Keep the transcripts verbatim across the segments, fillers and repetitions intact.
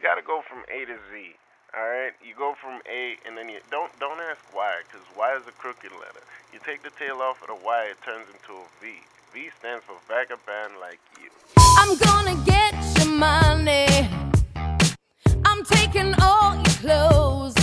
gotta go from A to Z. All right, you go from A, and then you don't don't ask why, because Y is a crooked letter. You take the tail off of the Y, it turns into a V. V stands for vagabond like you. I'm gonna get your money. I'm taking all your clothes.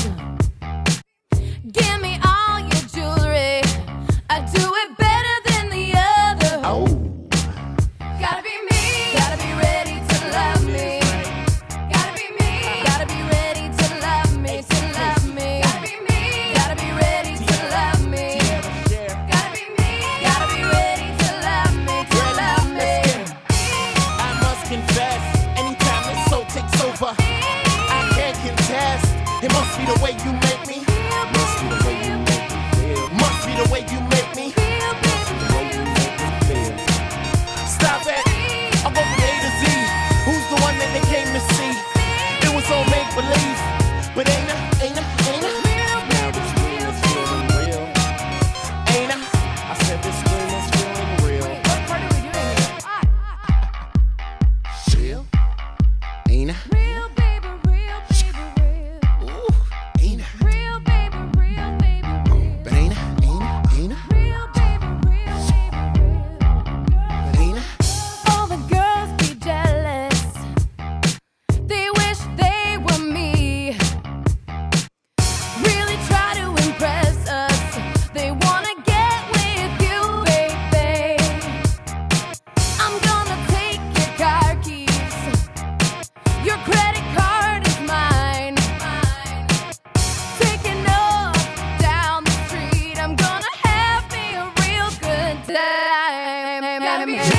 Give me all your jewelry. I do it better than the other. Oh. Gotta be me. Gotta be ready to love me. Gotta be me. Gotta be ready to love me. To love me. Gotta be me. Gotta be ready to love me. Gotta be me. Gotta be ready to love me. To love me. I must confess, anytime this soul takes over, I can't contest. It must be the way you make me. Must be the way you make me feel. Must be the way you make me. Must be the way you make me feel. Stop it. I go from A to Z. Who's the one that they came to see? It was all make believe, but ain't I, ain't I, ain't I? Now this dream is feeling real. Ain't I? I said this dream is feeling real. What part are we doing here? Real? Ain't I? Real baby, real baby, real. Ooh, ain't I? Real baby, real baby, real. But ain't I? Ain't I? Ain't I? Real baby, real baby, real. But ain't I? All the girls be jealous. They wish they were me. Really try to impress us. They wanna get with you, baby. I'm gonna take your car keys. Your credit card is mine. Taking off down the street. I'm gonna have me a real good time. Gotta be